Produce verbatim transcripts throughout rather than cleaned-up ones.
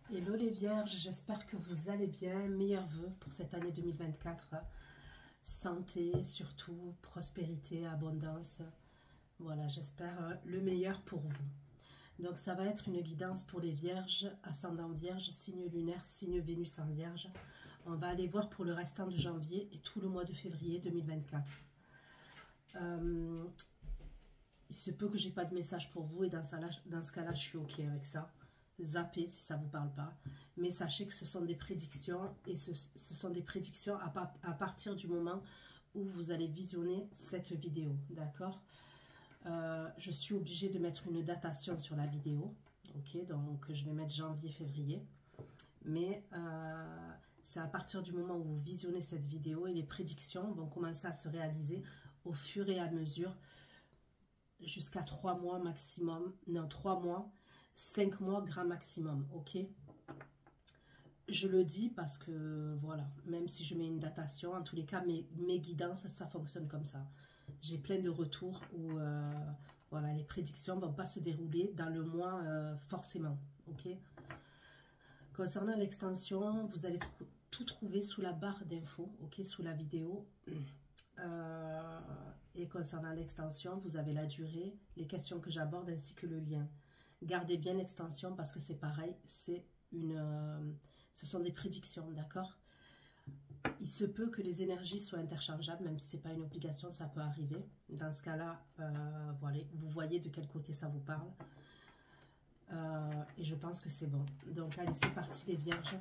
Hello les vierges, j'espère que vous allez bien. Meilleurs vœux pour cette année deux mille vingt-quatre. Santé surtout, prospérité, abondance. Voilà, j'espère le meilleur pour vous. Donc ça va être une guidance pour les vierges, ascendant vierge, signe lunaire, signe Vénus en vierge. On va aller voir pour le restant de janvier et tout le mois de février deux mille vingt-quatre. Euh, il se peut que j'ai pas de message pour vous et dans, ça, dans ce cas-là, je suis ok avec ça. Zappez si ça ne vous parle pas. Mais sachez que ce sont des prédictions et ce, ce sont des prédictions à, à partir du moment où vous allez visionner cette vidéo. D'accord? euh, Je suis obligée de mettre une datation sur la vidéo. Ok, donc je vais mettre janvier-février. Mais euh, c'est à partir du moment où vous visionnez cette vidéo et les prédictions vont commencer à se réaliser au fur et à mesure jusqu'à trois mois maximum. Non, trois mois. cinq mois grand maximum, ok? Je le dis parce que, voilà, même si je mets une datation, en tous les cas, mes, mes guidances, ça fonctionne comme ça. J'ai plein de retours où, euh, voilà, les prédictions ne vont pas se dérouler dans le mois euh, forcément, ok? Concernant l'extension, vous allez tr tout trouver sous la barre d'infos, ok, sous la vidéo. Euh, et concernant l'extension, vous avez la durée, les questions que j'aborde ainsi que le lien. Gardez bien l'extension parce que c'est pareil, c'est une, euh, ce sont des prédictions, d'accord? Il se peut que les énergies soient interchangeables, même si ce n'est pas une obligation, ça peut arriver. Dans ce cas-là, euh, voilà, vous voyez de quel côté ça vous parle. Euh, et je pense que c'est bon. Donc, allez, c'est parti les vierges.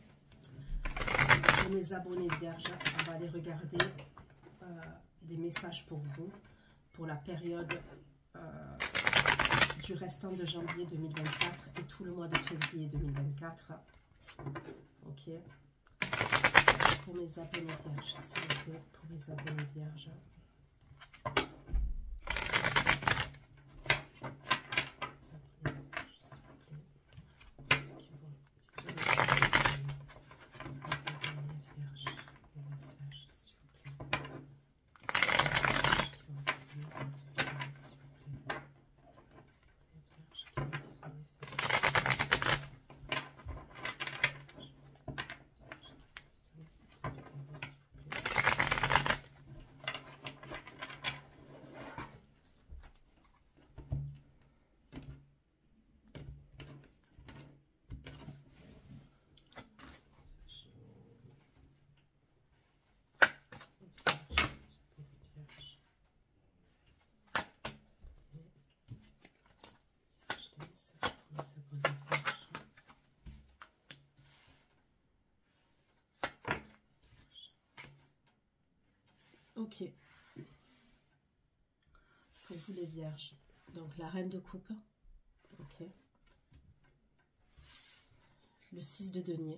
Pour mes abonnés vierges, on va aller regarder euh, des messages pour vous, pour la période euh, du restant de janvier deux mille vingt-quatre et tout le mois de février deux mille vingt-quatre. Ok. Pour mes abonnés vierges, s'il vous plaît, pour mes abonnés vierges. Ok. Pour vous les vierges. Donc la reine de coupe. Ok. Le six de denier.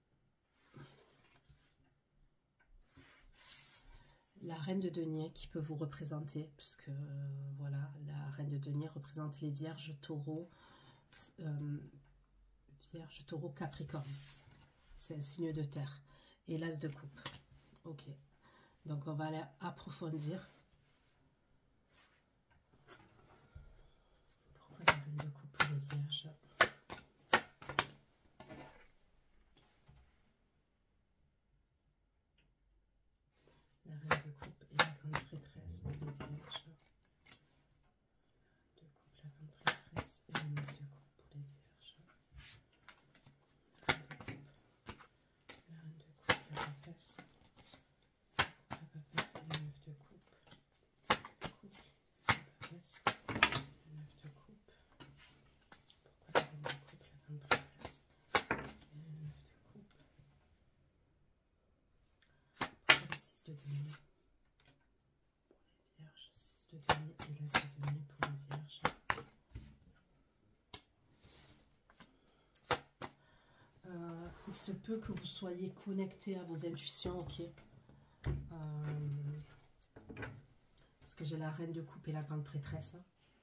La reine de denier qui peut vous représenter, puisque euh, voilà, la reine de denier représente les vierges, taureaux, euh, vierge, taureau, capricorne. C'est un signe de terre. Et l'as de coupe. Ok. Donc on va aller approfondir. Pourquoi la reine de coupe pour les vierges? La reine de coupe et la grande prêtresse pour les vierges. De coupe, la grande prêtresse et le neuf de coupe pour les vierges. La reine de coupe, la papesse. La papesse et le neuf de coupe. Coupe, la papesse, le neuf de coupe. Pourquoi la reine de coupe, la grande prêtresse et le neuf de coupe? Pourquoi le six de denier? Vierge, six de denier et l'as de denier pour les vierges. Euh, il se peut que vous soyez connecté à vos intuitions, ok. Euh, parce que j'ai la reine de coupe et la grande prêtresse.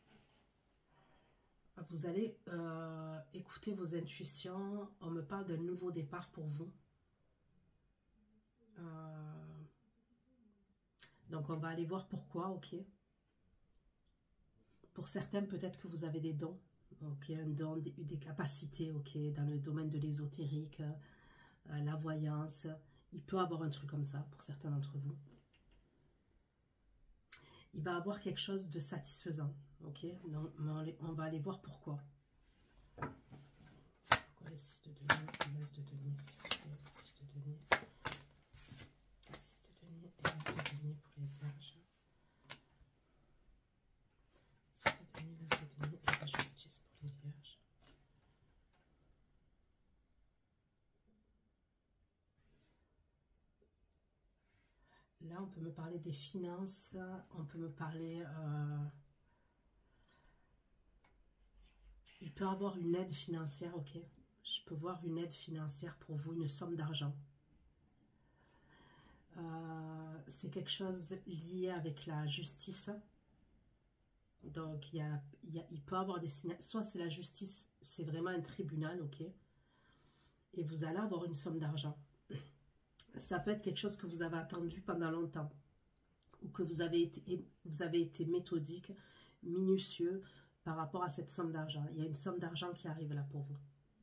Vous allez euh, écouter vos intuitions. On me parle d'un nouveau départ pour vous. Euh, donc on va aller voir pourquoi, ok. Pour certains, peut-être que vous avez des dons, ok, un don, des, des capacités, ok, dans le domaine de l'ésotérique, euh, la voyance. Il peut avoir un truc comme ça pour certains d'entre vous. Il va avoir quelque chose de satisfaisant, ok. Donc, on va aller voir pourquoi. Pourquoi les six de denier, l'as de denier, s'il vous plaît, les six de denier, six de denier et l'as de denier pour les vierges. six de denier, l'as de denier et la justice pour les vierges. Là, on peut me parler des finances, on peut me parler... Euh, il peut avoir une aide financière, ok. Je peux voir une aide financière pour vous, une somme d'argent. Euh, c'est quelque chose lié avec la justice. Donc, il, y a, il, y a, il peut avoir des signes... Soit c'est la justice, c'est vraiment un tribunal, ok. Et vous allez avoir une somme d'argent. Ça peut être quelque chose que vous avez attendu pendant longtemps. Ou que vous avez été, vous avez été méthodique, minutieux par rapport à cette somme d'argent. Il y a une somme d'argent qui arrive là pour vous.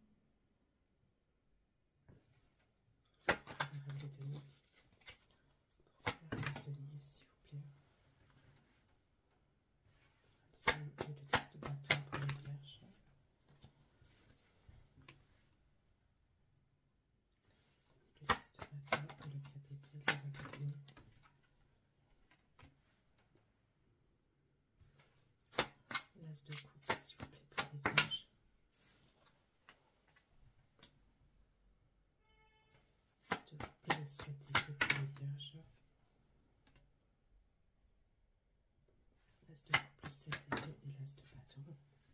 L'as de coupe, s'il vous plaît, pour les vierges. L'as de coupe et le sept d'épée pour les vierges. L'as de coupe, le sept d'épée et l'as de bâton.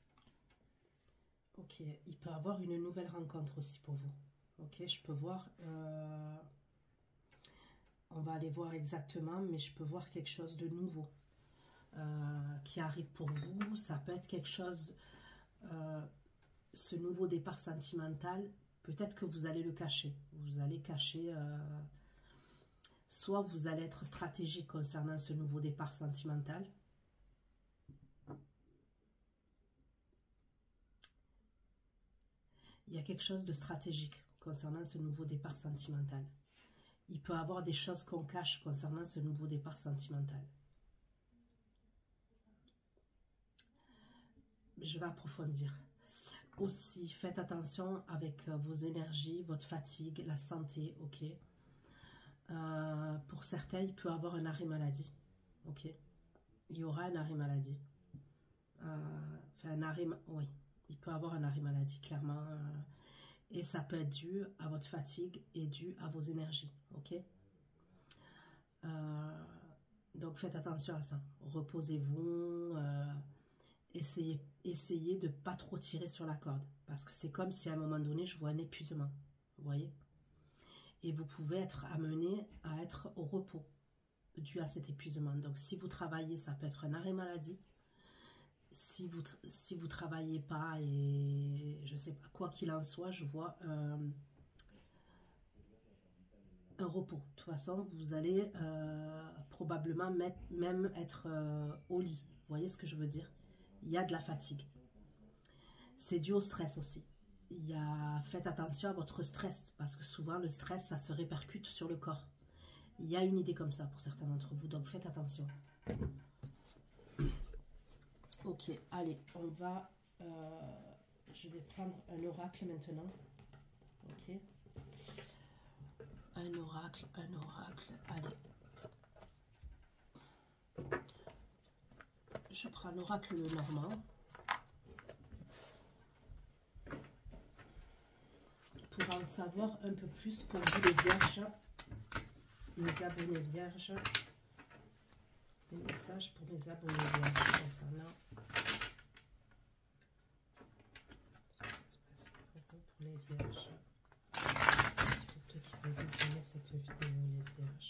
Ok, il peut avoir une nouvelle rencontre aussi pour vous. Ok, je peux voir... Euh, on va aller voir exactement, mais je peux voir quelque chose de nouveau. Euh, qui arrive pour vous, ça peut être quelque chose, euh, ce nouveau départ sentimental, peut-être que vous allez le cacher, vous allez cacher, euh, soit vous allez être stratégique concernant ce nouveau départ sentimental, il y a quelque chose de stratégique concernant ce nouveau départ sentimental, il peut y avoir des choses qu'on cache concernant ce nouveau départ sentimental. Je vais approfondir. Aussi, faites attention avec vos énergies, votre fatigue, la santé, ok. Euh, pour certains, il peut y avoir un arrêt maladie, ok. Il y aura un arrêt maladie. Euh, enfin, un arrêt, oui, il peut y avoir un arrêt maladie, clairement. Euh, et ça peut être dû à votre fatigue et dû à vos énergies, ok. Euh, donc, faites attention à ça. Reposez-vous. Euh, Essayez, essayez de ne pas trop tirer sur la corde. Parce que c'est comme si à un moment donné, je vois un épuisement. Vous voyez? Et vous pouvez être amené à être au repos dû à cet épuisement. Donc, si vous travaillez, ça peut être un arrêt maladie. Si vous si vous travaillez pas, et je sais pas, quoi qu'il en soit, je vois un, un repos. De toute façon, vous allez euh, probablement mettre, même être euh, au lit. Vous voyez ce que je veux dire? Il y a de la fatigue. C'est dû au stress aussi. Il y a, faites attention à votre stress, parce que souvent le stress, ça se répercute sur le corps. Il y a une idée comme ça pour certains d'entre vous, donc faites attention. Ok, allez, on va... Euh, je vais prendre un oracle maintenant. Ok. Un oracle, un oracle, allez. Je prends l'oracle le normand. Pour en savoir un peu plus pour vous les vierges, mes abonnés vierges, des messages pour mes abonnés vierges concernant ce qui se passe pour vous, pour les vierges. S'il vous plaît, qui vont visionner cette vidéo, les vierges.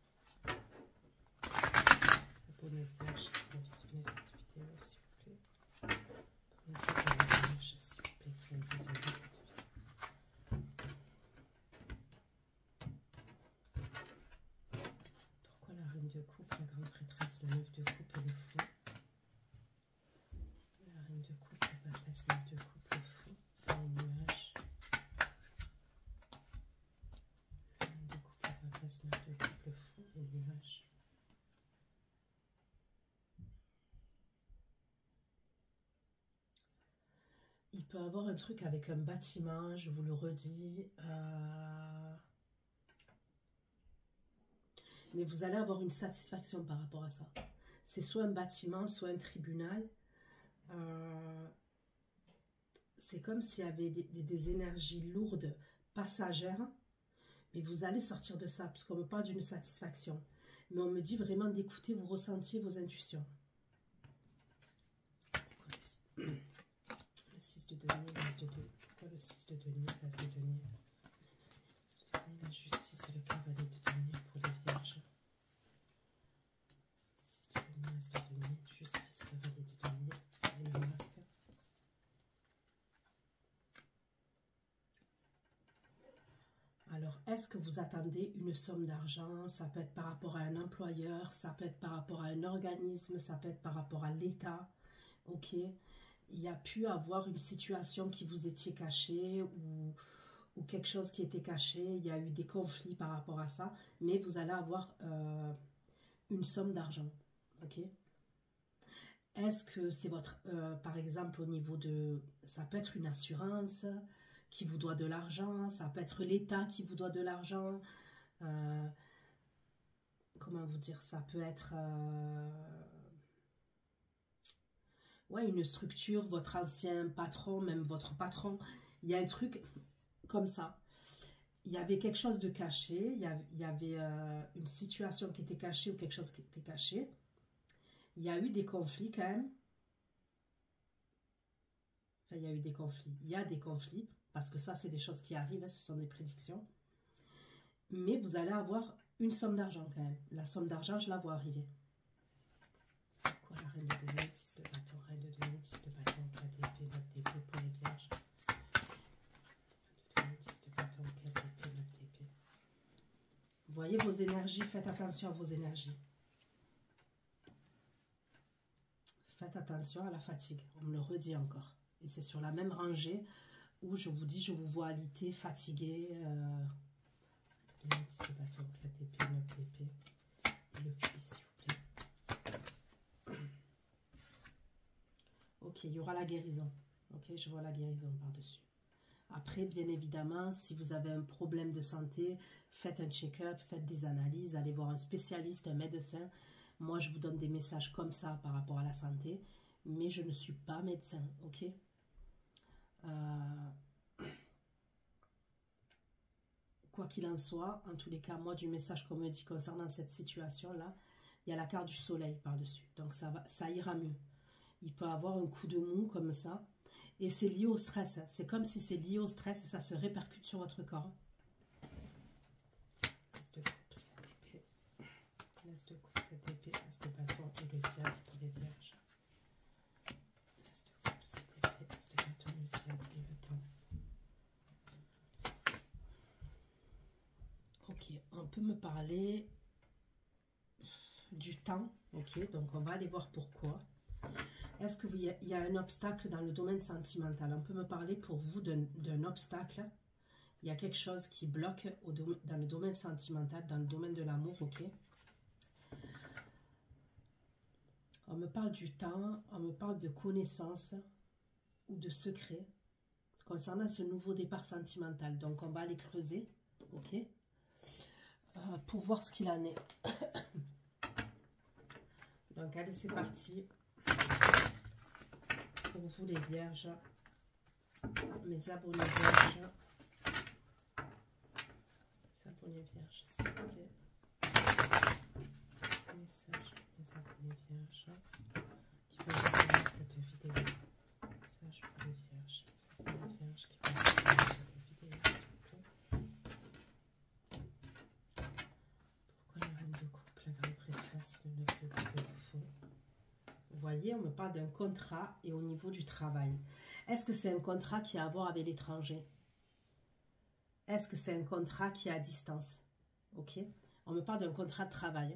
Les abonnés vierges qui vont visionner cette vidéo, s'il vous plaît. Pour les abonnés vierges, s'il vous plaît, qui vont visionner cette vidéo. La reine de coupe, la grande prêtresse, le neuf de coupe et le fou. La reine de coupe, le papa Reine de couple fou, les nuages. Reine de couple reverse, neuf de couple fou, les nuages. Il peut avoir un truc avec un bâtiment, je vous le redis. Euh... Mais vous allez avoir une satisfaction par rapport à ça. C'est soit un bâtiment, soit un tribunal. Euh... C'est comme s'il y avait des, des, des énergies lourdes, passagères. Mais vous allez sortir de ça, parce qu'on me parle d'une satisfaction. Mais on me dit vraiment d'écouter vos ressentis, vos intuitions. Pourquoi le six de denier, l'as de denier. Pourquoi le six de denier, l'as de denier? La justice et le cavalier de denier pour les vierges. six de denier, l'as de denier, justice, cavalier de denier et le masque. Alors, est-ce que vous attendez une somme d'argent? Ça peut être par rapport à un employeur, ça peut être par rapport à un organisme, ça peut être par rapport à l'État. Ok? Il y a pu avoir une situation qui vous étiez cachée ou, ou quelque chose qui était caché. Il y a eu des conflits par rapport à ça. Mais vous allez avoir euh, une somme d'argent. Ok? Est-ce que c'est votre... Euh, par exemple, au niveau de... Ça peut être une assurance qui vous doit de l'argent. Ça peut être l'État qui vous doit de l'argent. Euh, comment vous dire? Ça peut être... Euh, ouais, une structure, votre ancien patron, même votre patron, il y a un truc comme ça. Il y avait quelque chose de caché, il y avait, il y avait euh, une situation qui était cachée ou quelque chose qui était caché. Il y a eu des conflits quand même. Enfin, il y a eu des conflits. Il y a des conflits, parce que ça, c'est des choses qui arrivent, hein, ce sont des prédictions. Mais vous allez avoir une somme d'argent quand même. La somme d'argent, je la vois arriver. Quoi, la reine de denier, dix de bâton, reine de denier, dix de bâton, quatre d'épée, neuf d'épée pour les vierges. dix de bâton, quatre d'épée, neuf d'épée. Voyez vos énergies, faites attention à vos énergies. Faites attention à la fatigue, on me le redit encore. Et c'est sur la même rangée où je vous dis, je vous vois alité, fatigué. Euh... dix de bâton, quatre d'épée, neuf d'épée. Et le puits, s'il vous plaît. Ok, il y aura la guérison. Ok, je vois la guérison par-dessus. Après, bien évidemment, si vous avez un problème de santé, faites un check-up, faites des analyses, allez voir un spécialiste, un médecin. Moi, je vous donne des messages comme ça par rapport à la santé, mais je ne suis pas médecin, ok? euh... Quoi qu'il en soit, en tous les cas, moi, du message qu'on me dit concernant cette situation-là, il y a la carte du soleil par-dessus. Donc, ça, va, ça ira mieux. Il peut avoir un coup de mou comme ça. Et c'est lié au stress. C'est comme si c'est lié au stress et ça se répercute sur votre corps. As de coupe, sept d'épée. As de coupe, sept d'épée. As de bâton et le diable pour les vierges. As de coupe, sept d'épée. As de bâton, le diable et le temps. Ok, on peut me parler du temps. Ok, donc on va aller voir pourquoi. Est-ce qu'il y, y a un obstacle dans le domaine sentimental? On peut me parler pour vous d'un obstacle. Il y a quelque chose qui bloque au dans le domaine sentimental, dans le domaine de l'amour, ok? On me parle du temps, on me parle de connaissances ou de secrets concernant ce nouveau départ sentimental. Donc, on va aller creuser, ok? Euh, pour voir ce qu'il en est. Donc, allez, c'est parti. Pour vous les vierges, mes abonnés vierges, mes abonnés vierges, s'il vous plaît. Message pour mes abonnés vierges qui vont regarder cette vidéo. Message pour les vierges, mes abonnés vierges qui vont regarder cette vidéo, s'il vous plaît. Pourquoi la reine de couple, la grande prêtresse, le neuf de couple au fond? Vous voyez, on me parle d'un contrat et au niveau du travail. Est-ce que c'est un contrat qui a à voir avec l'étranger? Est-ce que c'est un contrat qui est à distance? Ok. On me parle d'un contrat de travail.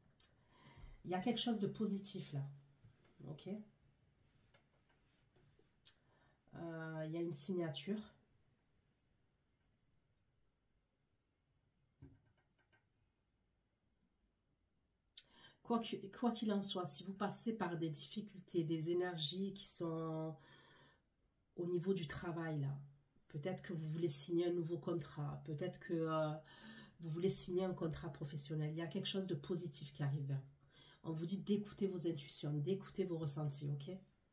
Il y a quelque chose de positif là. Ok. Euh, il y a une signature. Quoi qu'il quoi qu'il en soit, si vous passez par des difficultés, des énergies qui sont au niveau du travail, là, peut-être que vous voulez signer un nouveau contrat, peut-être que euh, vous voulez signer un contrat professionnel, il y a quelque chose de positif qui arrive vers vous. On vous dit d'écouter vos intuitions, d'écouter vos ressentis, ok?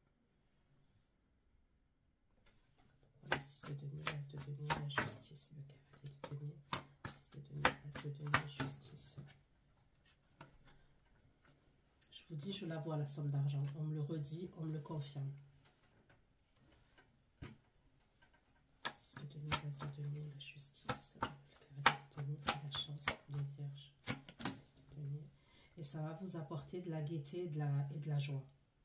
Le six de denier, l'as de denier, la justice, le cavalier de denier, six de denier, l'as de denier, justice. Je vous dis, je la vois, la somme d'argent. On me le redit, on me le confirme. six de denier, l'as de denier, la justice, le cavalier de denier, la chance pour les vierges. six de denier. Et ça va vous apporter de la gaieté et de la, et de la joie.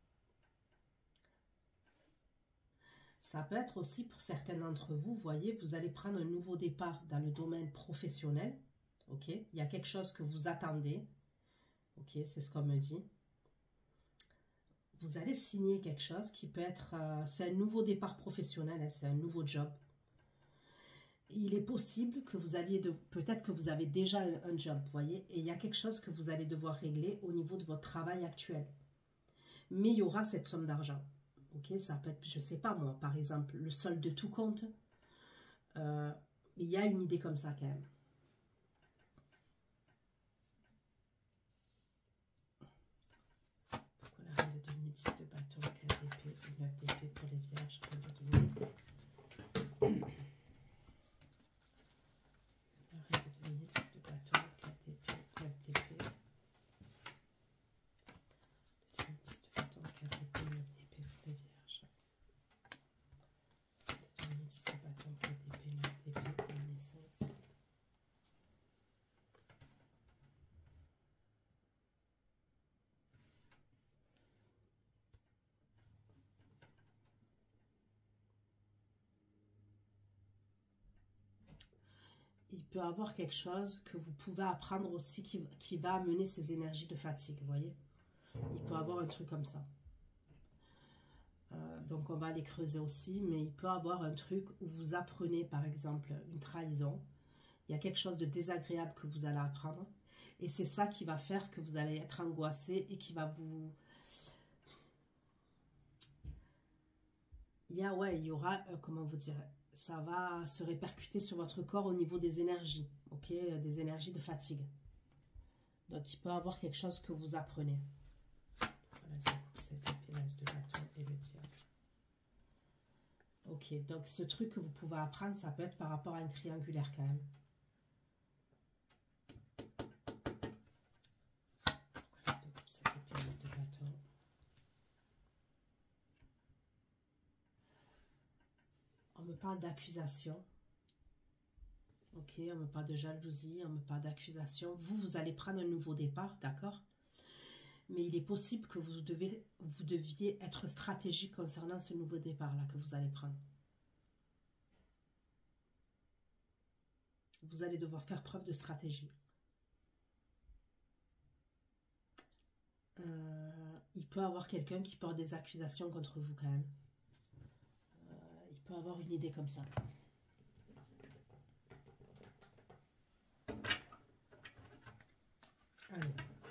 Ça peut être aussi pour certains d'entre vous, vous voyez, vous allez prendre un nouveau départ dans le domaine professionnel. Ok, il y a quelque chose que vous attendez. Ok, c'est ce qu'on me dit. Vous allez signer quelque chose qui peut être, euh, c'est un nouveau départ professionnel, hein, c'est un nouveau job. Et il est possible que vous alliez, de, peut-être que vous avez déjà un, un job, vous voyez, et il y a quelque chose que vous allez devoir régler au niveau de votre travail actuel. Mais il y aura cette somme d'argent. Ok, ça peut être, je sais pas moi, par exemple, le solde de tout compte. Euh, il y a une idée comme ça quand même. Pourquoi la reine de denier, dix de bâton, quatre d'épée, neuf d'épée pour les vierges, reine de denier. La reine de denier, dix de bâton, quatre d'épée, neuf d'épée. dix de bâton, quatre d'épée, neuf d'épée pour les vierges. De denier, dix de bâton, quatre d'épée, neuf d'épée pour la naissance. Il peut y avoir quelque chose que vous pouvez apprendre aussi qui, qui va amener ces énergies de fatigue, vous voyez. Il peut y avoir un truc comme ça. Euh, donc on va les creuser aussi, mais il peut y avoir un truc où vous apprenez par exemple une trahison. Il y a quelque chose de désagréable que vous allez apprendre. Et c'est ça qui va faire que vous allez être angoissé et qui va vous... Il y a, ouais, il y aura, euh, comment vous dire, ça va se répercuter sur votre corps au niveau des énergies, ok, des énergies de fatigue. Donc il peut y avoir quelque chose que vous apprenez. L'as de course, l'as de bâton et le diable. Ok, donc ce truc que vous pouvez apprendre, ça peut être par rapport à une triangulaire quand même. L'as de course, l'as de bâton. On me parle d'accusation. Ok, on me parle de jalousie, on me parle d'accusation. Vous, vous allez prendre un nouveau départ, d'accord? Mais il est possible que vous, devez, vous deviez être stratégique concernant ce nouveau départ-là que vous allez prendre. Vous allez devoir faire preuve de stratégie. Euh, il peut y avoir quelqu'un qui porte des accusations contre vous quand même. Euh, il peut y avoir une idée comme ça. Alors,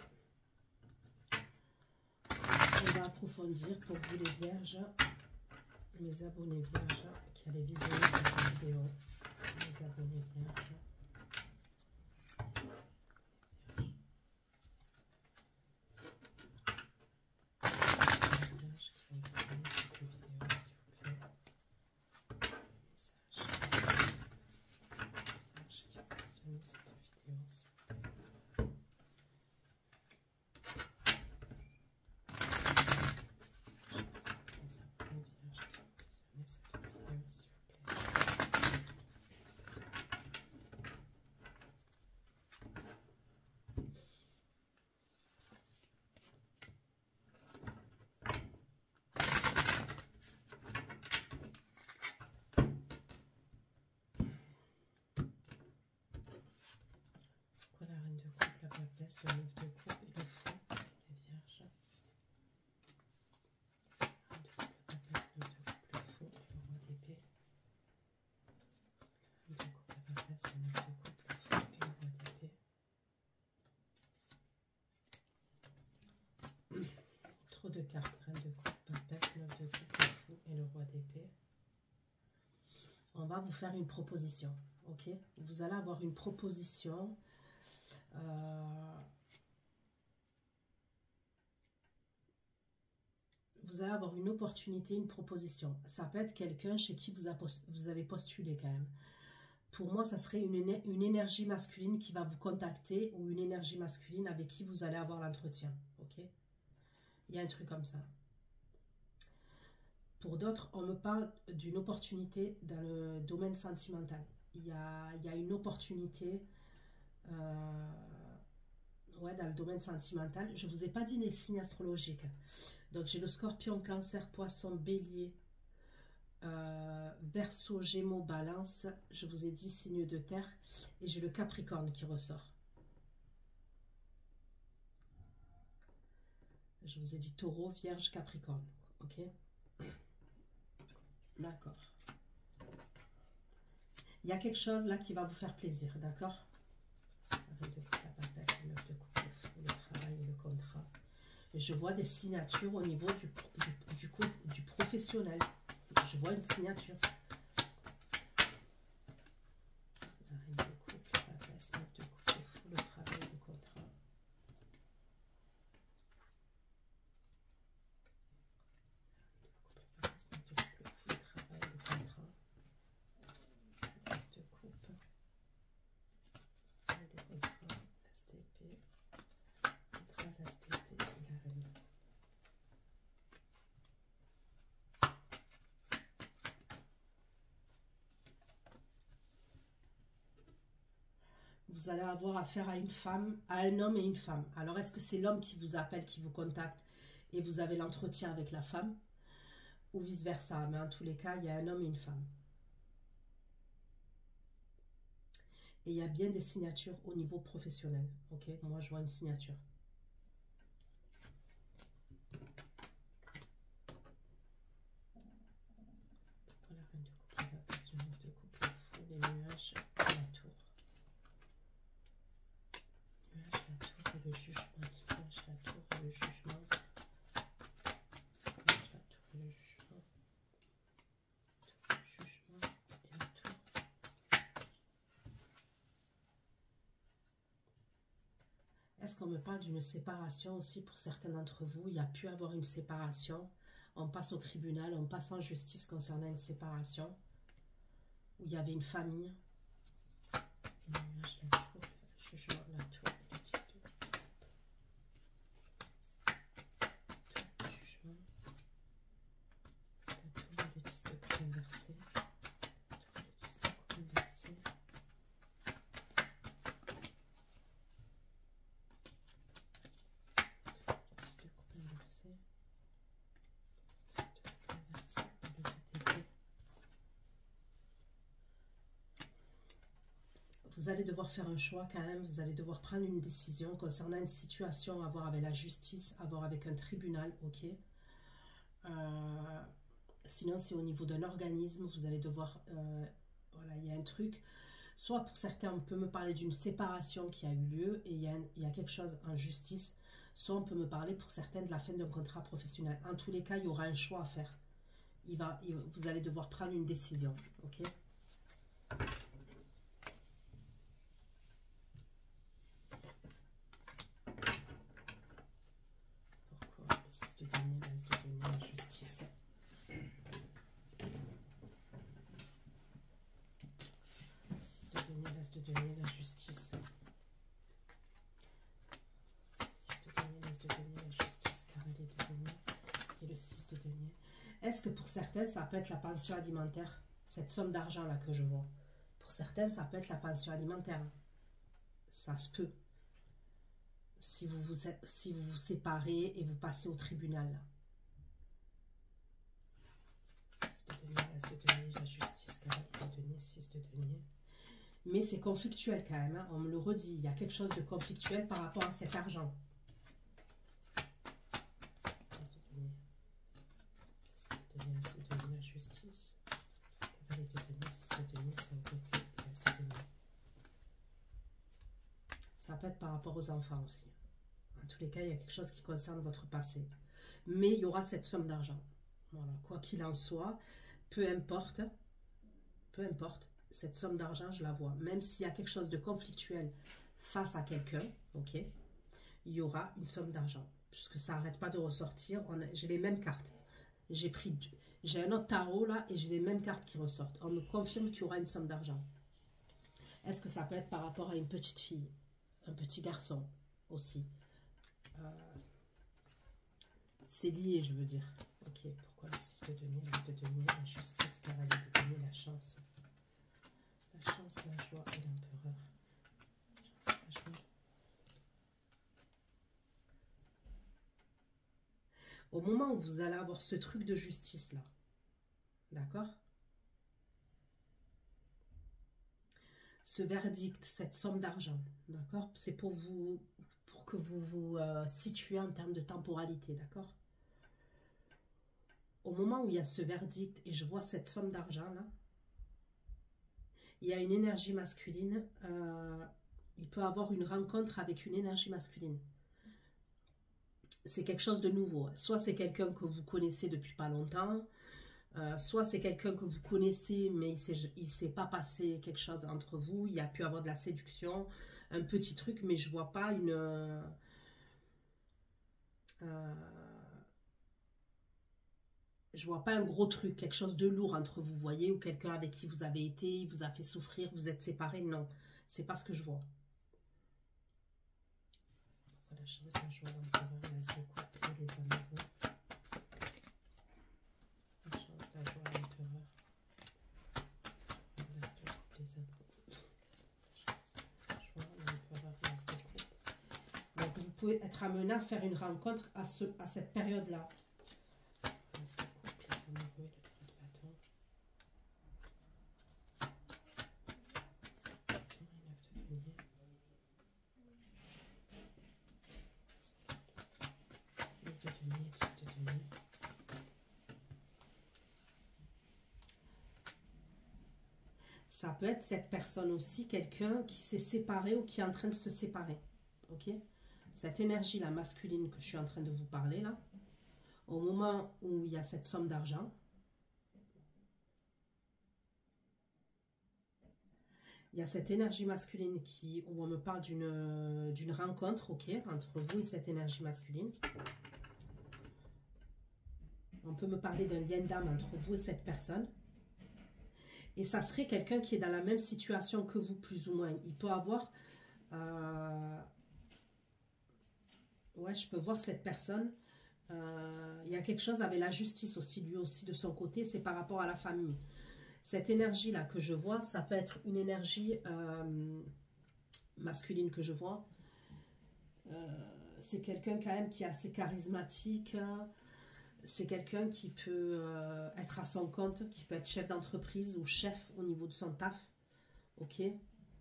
on va approfondir pour vous les vierges, mes abonnés vierges qui allaient visionner cette vidéo. Les abonnés vierges. La reine de coupe, la papesse, le neuf de coupe et le fou, les vierges. La reine de coupe, la papesse, le neuf de coupe, le fou et le roi cartes, reine de coupe, papette, neuf de coupe, le fou et le roi d'épée. On va vous faire une proposition, ok? Vous allez avoir une proposition. Euh, vous allez avoir une opportunité, une proposition. Ça peut être quelqu'un chez qui vous, a post, vous avez postulé quand même. Pour moi, ça serait une, une énergie masculine qui va vous contacter ou une énergie masculine avec qui vous allez avoir l'entretien, ok? Il y a un truc comme ça. Pour d'autres, on me parle d'une opportunité dans le domaine sentimental. Il y a, il y a une opportunité euh, ouais, dans le domaine sentimental. Je ne vous ai pas dit les signes astrologiques. Donc, j'ai le scorpion, cancer, poisson, bélier, euh, verseau, gémeaux, balance. Je vous ai dit signe de terre. Et j'ai le capricorne qui ressort. Je vous ai dit taureau, vierge, capricorne. Ok? D'accord. Il y a quelque chose là qui va vous faire plaisir, d'accord? Reine de coupe, la papette, le neuf de coupe, le fou, le travail et le contrat. Et je vois des signatures au niveau du, du, du, coup, du professionnel. Je vois une signature. La reine de coupe, la papesse, le neuf de coupe, le fou, le travail et le contrat. Vous allez avoir affaire à une femme, à un homme et une femme. Alors, est-ce que c'est l'homme qui vous appelle, qui vous contacte et vous avez l'entretien avec la femme ou vice-versa? Mais en tous les cas, il y a un homme et une femme. Et il y a bien des signatures au niveau professionnel. Ok, moi, je vois une signature. La reine de coupe, la passion de coupe, le fou, les nuages, la tour. Nuage, la tour et le jugement. Nuage, la tour et le jugement. Nuage, la tour et le jugement. Le jugement et la tour. Est-ce qu'on me parle d'une séparation aussi pour certains d'entre vous? Il y a pu avoir une séparation. On passe au tribunal, on passe en justice concernant une séparation. Où il y avait une famille. Le nuage, la tour, le jugement, la tour et le titre. Le jugement. La tour et le titre de coupe inversé. La tour et le titre de coupe inversé. Vous allez devoir faire un choix quand même, vous allez devoir prendre une décision concernant une situation à voir avec la justice, à voir avec un tribunal, ok. Euh, sinon, c'est au niveau d'un organisme, vous allez devoir, euh, voilà, il y a un truc. Soit pour certains, on peut me parler d'une séparation qui a eu lieu et il y a, il y a quelque chose en justice. Soit on peut me parler pour certains de la fin d'un contrat professionnel. En tous les cas, il y aura un choix à faire. Il va, il, vous allez devoir prendre une décision, ok. Pourquoi le six de denier, l'as de denier, la justice? Le six de denier, l'as de denier, la justice. six de denier, l'as de denier, la justice, carré de denier et le six de denier. Est-ce que pour certains, ça peut être la pension alimentaire? Cette somme d'argent-là que je vois. Pour certains, ça peut être la pension alimentaire. Ça se peut. Si vous vous, si vous, vous séparez et vous passez au tribunal. six de denier, l'as de denier, la justice, carré de denier, six de denier. Mais c'est conflictuel quand même. Hein. On me le redit. Il y a quelque chose de conflictuel par rapport à cet argent. Justice, cavalier de denier, six de denier, cinq de pique, l'as de denier. Ça peut être par rapport aux enfants aussi. En tous les cas, il y a quelque chose qui concerne votre passé. mais il y aura cette somme d'argent. Voilà, quoi qu'il en soit, peu importe, peu importe, cette somme d'argent, je la vois. Même s'il y a quelque chose de conflictuel face à quelqu'un, ok, il y aura une somme d'argent. Puisque ça n'arrête pas de ressortir. J'ai les mêmes cartes. J'ai pris, j'ai un autre tarot là et j'ai les mêmes cartes qui ressortent. On me confirme qu'il y aura une somme d'argent. Est-ce que ça peut être par rapport à une petite fille, un petit garçon aussi? euh, C'est lié, je veux dire. Ok, pourquoi le six de denier, le de denier, la justice, la valise de denier, la chance. La chance, la joie et l'empereur. Au moment où vous allez avoir ce truc de justice là, d'accord? Ce verdict, cette somme d'argent, d'accord? C'est pour vous, pour que vous vous euh, situez en termes de temporalité, d'accord? Au moment où il y a ce verdict et je vois cette somme d'argent là, il y a une énergie masculine. Euh, il peut avoir une rencontre avec une énergie masculine. C'est quelque chose de nouveau. Soit c'est quelqu'un que vous connaissez depuis pas longtemps, euh, soit c'est quelqu'un que vous connaissez, mais il ne s'est pas passé quelque chose entre vous. Il y a pu avoir de la séduction, un petit truc, mais je ne vois pas une... Euh, je vois pas un gros truc, quelque chose de lourd entre vous, voyez, ou quelqu'un avec qui vous avez été, il vous a fait souffrir, vous êtes séparés. Non, c'est pas ce que je vois. La chance, la joie, l'empereur, l'as de coupe et les amoureux. La chance, la joie, l'empereur. L'as de coupe, les amoureux. La chance, la joie, l'empereur, l'as de coupe. Donc vous pouvez être amené à faire une rencontre à, ce, à cette période-là. L'as de coupe, les amoureux, le trois de bâton. neuf de denier. Ça peut être cette personne aussi, quelqu'un qui s'est séparé ou qui est en train de se séparer. Ok? Cette énergie-là masculine que je suis en train de vous parler là, au moment où il y a cette somme d'argent, il y a cette énergie masculine qui, où on me parle d'une d'une rencontre, ok, entre vous et cette énergie masculine. On peut me parler d'un lien d'âme entre vous et cette personne. Et ça serait quelqu'un qui est dans la même situation que vous, plus ou moins. Il peut avoir... Euh, ouais, je peux voir cette personne. Euh, il y a quelque chose avec la justice aussi, lui aussi, de son côté. C'est par rapport à la famille. Cette énergie-là que je vois, ça peut être une énergie euh, masculine que je vois. Euh, c'est quelqu'un quand même qui est assez charismatique. C'est quelqu'un qui peut euh, être à son compte, qui peut être chef d'entreprise ou chef au niveau de son taf. Ok. Euh,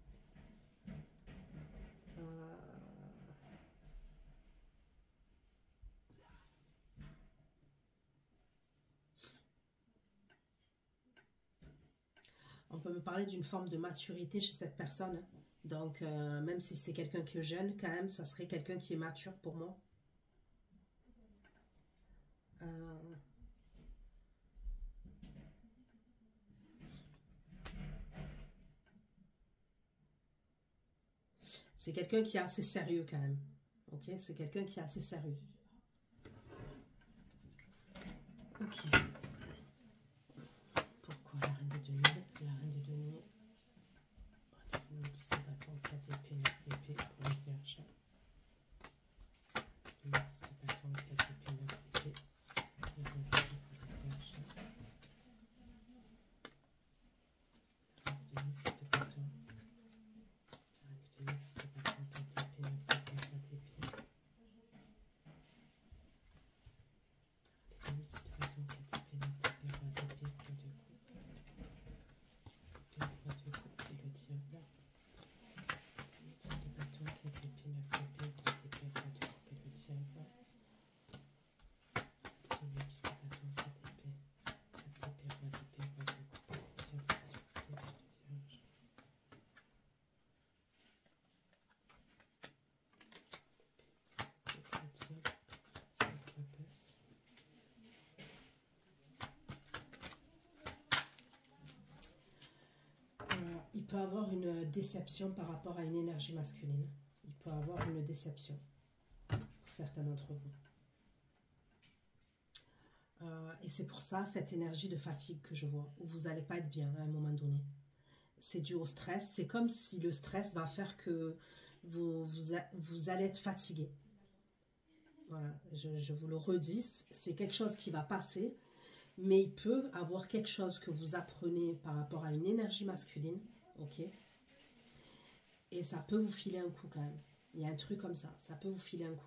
on peut me parler d'une forme de maturité chez cette personne. Donc, euh, même si c'est quelqu'un qui est jeune, quand même, ça serait quelqu'un qui est mature pour moi. Euh, c'est quelqu'un qui est assez sérieux quand même. Ok, c'est quelqu'un qui est assez sérieux. Ok. Pourquoi la reine de denier? La reine de denier. dix de bâton, quatre épées, neuf épées pour les vierges. dix de bâton, quatre épées, neuf épées. Et neuf épées pour les vierges. La reine de denier, dix de bâton. La reine de denier, dix de bâton, quatre épées, neuf épées, sept épées. La reine de denier, dix de bâton, quatre épées, neuf épées, roi d'épée, roi de coupe. peut avoir une déception par rapport à une énergie masculine. Il peut avoir une déception pour certains d'entre vous. Euh, et c'est pour ça, cette énergie de fatigue que je vois, où vous n'allez pas être bien à un moment donné. C'est dû au stress. C'est comme si le stress va faire que vous, vous, vous allez être fatigué. Voilà, je, je vous le redis, c'est quelque chose qui va passer, mais il peut avoir quelque chose que vous apprenez par rapport à une énergie masculine, ok? Et ça peut vous filer un coup quand même. Il y a un truc comme ça, ça peut vous filer un coup.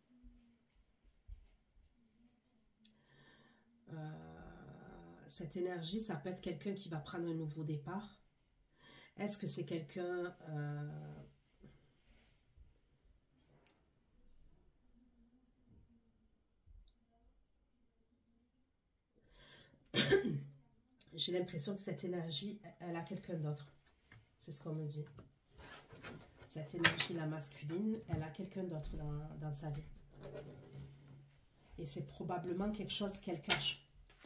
Euh, cette énergie, ça peut être quelqu'un qui va prendre un nouveau départ. Est-ce que c'est quelqu'un... Euh, j'ai l'impression que cette énergie, elle a quelqu'un d'autre. C'est ce qu'on me dit. Cette énergie, la masculine, elle a quelqu'un d'autre dans, dans sa vie. Et c'est probablement quelque chose qu'elle cache.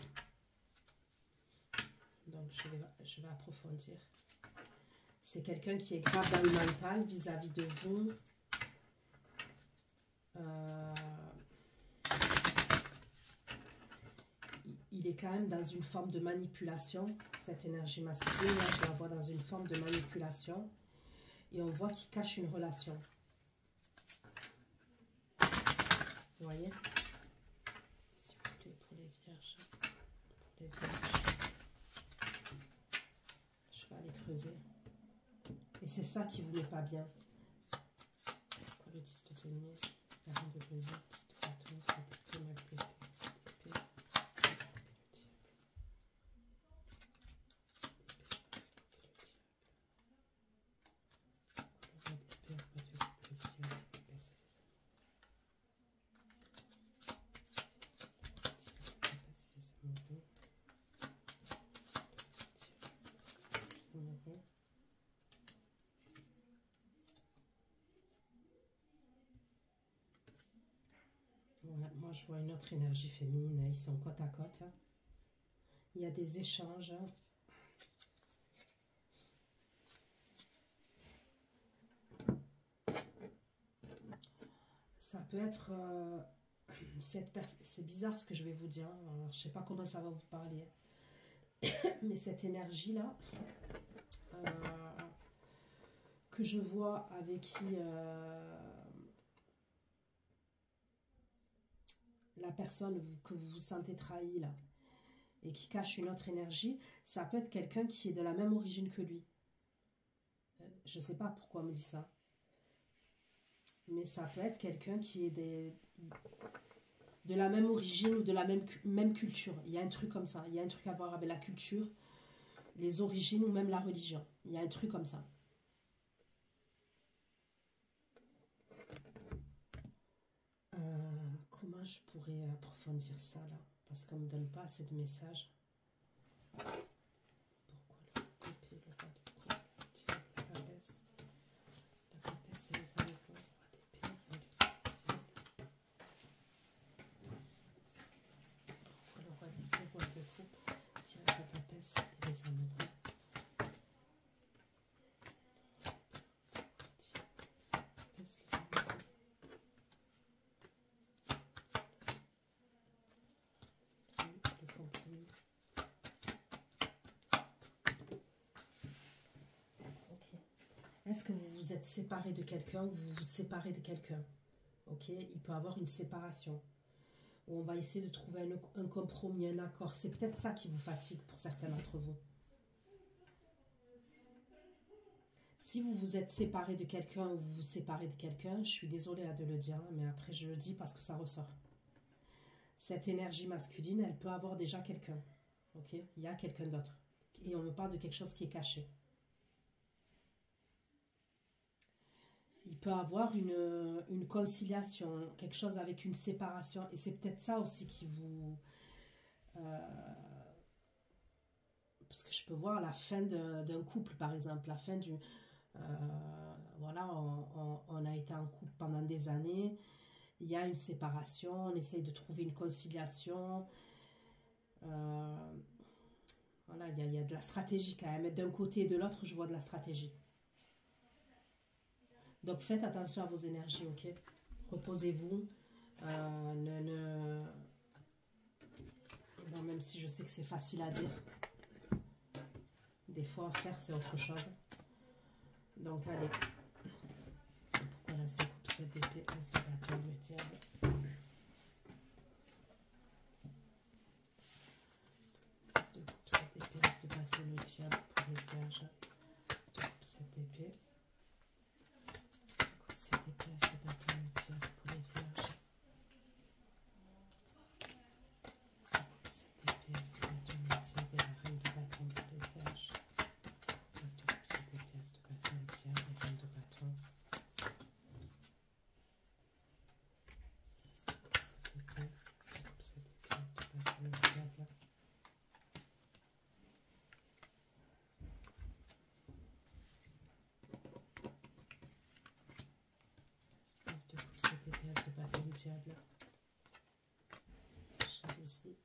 Donc, je vais, je vais approfondir. C'est quelqu'un qui est grave dans le mental vis-à-vis de vous. Euh, il est quand même dans une forme de manipulation, cette énergie masculine. Là, je la vois dans une forme de manipulation. Et on voit qu'il cache une relation. Vous voyez? S'il vous plaît, pour les vierges. Pour les vierges. Je vais aller creuser. Et c'est ça qui vous met pas bien. Pourquoi le dix de denier? La reine de denier, dix de bâton, c'est mal pris. Ouais, moi, je vois une autre énergie féminine. Ils sont côte à côte. Il y a des échanges. Ça peut être... Euh, c'est bizarre ce que je vais vous dire. Alors, je ne sais pas comment ça va vous parler. Mais cette énergie-là, euh, que je vois avec qui... Euh, la personne que vous vous sentez trahi là, et qui cache une autre énergie, ça peut être quelqu'un qui est de la même origine que lui. Je ne sais pas pourquoi on me dit ça. Mais ça peut être quelqu'un qui est des, de la même origine ou de la même, même culture. Il y a un truc comme ça. Il y a un truc à voir avec la culture, les origines ou même la religion. Il y a un truc comme ça. Euh, comment je pourrais approfondir ça là? Parce qu'on ne me donne pas assez de messages. Pourquoi le épée, le roi de coupe, le diable, la papesse? La papesse et les amoureux, le roi d'épée, et le ciel. Pourquoi le roi d'épée, le roi de coupe, le diable, la papesse et les amoureux? Qu'est-ce que ça veut dire? Le contenu. Est-ce que vous vous êtes séparé de quelqu'un ou vous vous séparez de quelqu'un? Ok, il peut y avoir une séparation. Où on va essayer de trouver un, un compromis, un accord. C'est peut-être ça qui vous fatigue pour certains d'entre vous. Si vous vous êtes séparé de quelqu'un ou vous vous séparez de quelqu'un, je suis désolée de le dire, mais après je le dis parce que ça ressort. Cette énergie masculine, elle peut avoir déjà quelqu'un. Ok, il y a quelqu'un d'autre. Et on me parle de quelque chose qui est caché. Il peut avoir une, une conciliation, quelque chose avec une séparation. Et c'est peut-être ça aussi qui vous... Euh, parce que je peux voir la fin d'un couple, par exemple. La fin du... Euh, voilà, on, on, on a été en couple pendant des années. Il y a une séparation. On essaye de trouver une conciliation. Euh, Voilà, il y, y a de la stratégie quand même. D'un côté et de l'autre, je vois de la stratégie. Donc faites attention à vos énergies, ok? Reposez-vous. Euh, ne, ne... Bon, même si je sais que c'est facile à dire. Des fois, faire, c'est autre chose. Donc, allez. Pourquoi l'as de coupe, cette épée, l'as de bâton, le diable? L'as de coupe, cette épée, l'as de bâton, le diable pour les vierges. L'as de coupe, cette épée. Coupe, cette épée, l'as de bâton, le diable pour les vierges. L'as de coupe, cette épée, l'as de bâton, le diable et la reine de bâton pour les vierges. L'as de coupe, cette épée, l'as de bâton, le diable et la reine de bâton. Jalousie,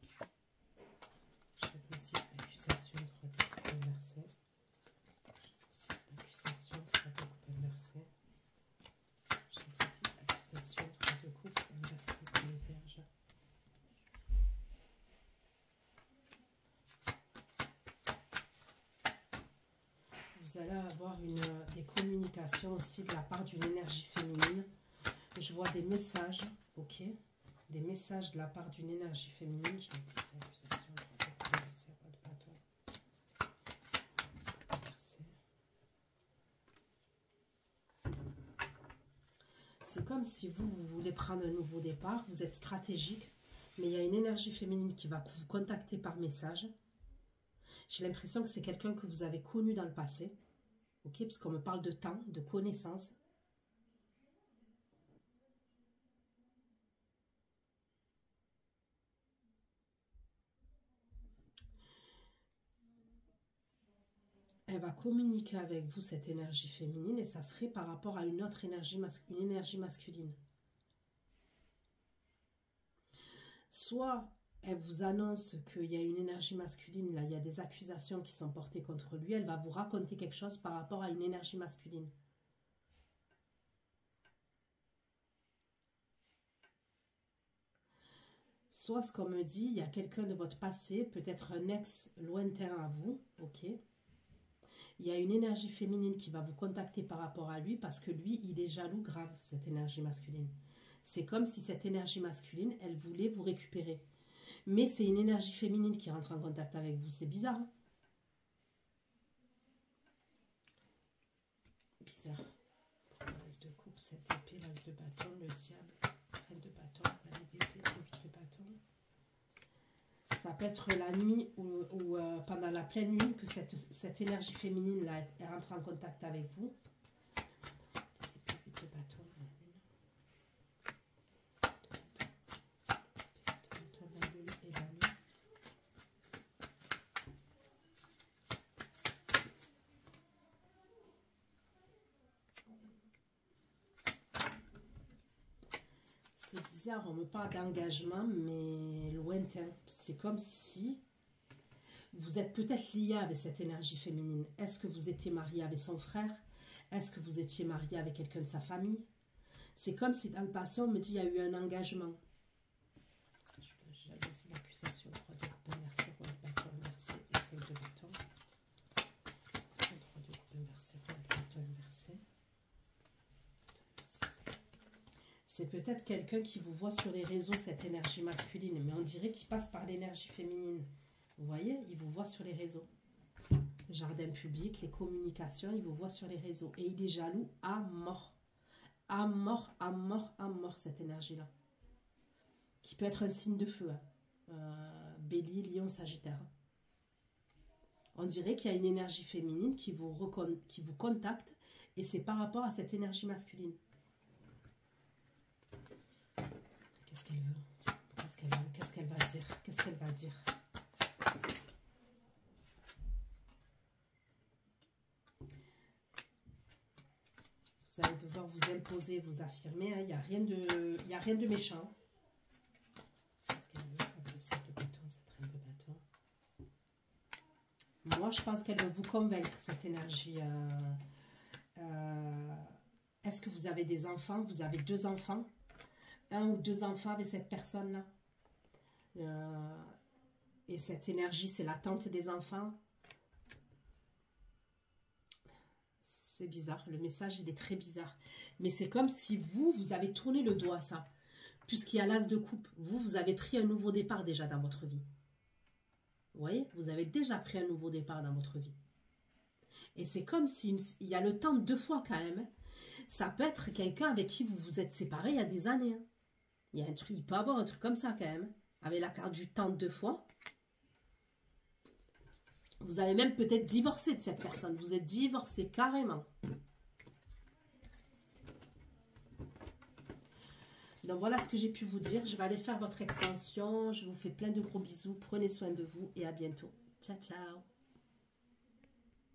jalousie, accusation, droit de coupe inversé. Jalousie, accusation, droit de coupe inversé. Jalousie, accusation, droit de coupe inversé pour les vierges. Vous allez avoir une, des communications aussi de la part d'une énergie féminine. Je vois des messages, ok? Des messages de la part d'une énergie féminine. J'ai une accusation, merci, pas de bâton. Merci. C'est comme si vous, vous voulez prendre un nouveau départ, vous êtes stratégique, mais il y a une énergie féminine qui va vous contacter par message. J'ai l'impression que c'est quelqu'un que vous avez connu dans le passé, ok? Parce qu'on me parle de temps, de connaissance. Elle va communiquer avec vous cette énergie féminine et ça serait par rapport à une autre énergie, mas une énergie masculine. Soit elle vous annonce qu'il y a une énergie masculine, là il y a des accusations qui sont portées contre lui, elle va vous raconter quelque chose par rapport à une énergie masculine. Soit ce qu'on me dit, il y a quelqu'un de votre passé, peut-être un ex lointain à vous, ok? Il y a une énergie féminine qui va vous contacter par rapport à lui parce que lui, il est jaloux grave, cette énergie masculine. C'est comme si cette énergie masculine, elle voulait vous récupérer. Mais c'est une énergie féminine qui rentre en contact avec vous. C'est bizarre, hein? Bizarre. L'as de coupe, cette épée, l'as de bâton, le diable, reine de bâton, valet d'épée, huit de bâton. Ça peut être la nuit ou, ou euh, pendant la pleine lune que cette, cette énergie féminine là, elle rentre en contact avec vous. huit de bâton, la lune. La lune et la lune. C'est bizarre, on me parle d'engagement, mais lointain. C'est comme si vous êtes peut-être lié avec cette énergie féminine. Est-ce que vous étiez marié avec son frère? Est-ce que vous étiez marié avec quelqu'un de sa famille? C'est comme si dans le passé, on me dit qu'il y a eu un engagement. Jalousie, l'accusation, droit de coupe inversé, roi de bâton inversé et cinq de bâton. Droit de coupe inversé, roi de bâton inversé. C'est peut-être quelqu'un qui vous voit sur les réseaux, cette énergie masculine, mais on dirait qu'il passe par l'énergie féminine. Vous voyez, il vous voit sur les réseaux. Jardin public, les communications, il vous voit sur les réseaux. Et il est jaloux à mort. À mort, à mort, à mort, cette énergie-là. Qui peut être un signe de feu. Hein. Euh, Bélier, Lion, Sagittaire. On dirait qu'il y a une énergie féminine qui vous, qui vous contacte et c'est par rapport à cette énergie masculine. Qu'est-ce qu'elle veut? Qu'est-ce qu'elle veut? Qu'est-ce qu'elle va dire? Qu'est-ce qu'elle va dire? Vous allez devoir vous imposer, vous affirmer. Il hein. n'y a rien de, il y a rien de méchant. Qu'est-ce qu'elle veut? Le sept de bâton, cette reine de bâton. moi, je pense qu'elle veut vous convaincre, cette énergie. Euh, euh, Est-ce que vous avez des enfants? Vous avez deux enfants? Un ou deux enfants avec cette personne-là? euh, Et cette énergie, c'est l'attente des enfants. C'est bizarre. Le message, il est très bizarre. Mais c'est comme si vous, vous avez tourné le dos à ça. Puisqu'il y a l'as de coupe. Vous, vous avez pris un nouveau départ déjà dans votre vie. Vous voyez? Vous avez déjà pris un nouveau départ dans votre vie. Et c'est comme s'il y a le temps deux fois quand même. Ça peut être quelqu'un avec qui vous vous êtes séparés il y a des années. Hein. Il y a un truc, il peut y avoir un truc comme ça quand même. Avec la carte du temps deux fois. Vous avez même peut-être divorcé de cette personne. Vous êtes divorcé carrément. Donc voilà ce que j'ai pu vous dire. Je vais aller faire votre extension. Je vous fais plein de gros bisous. Prenez soin de vous et à bientôt. Ciao, ciao.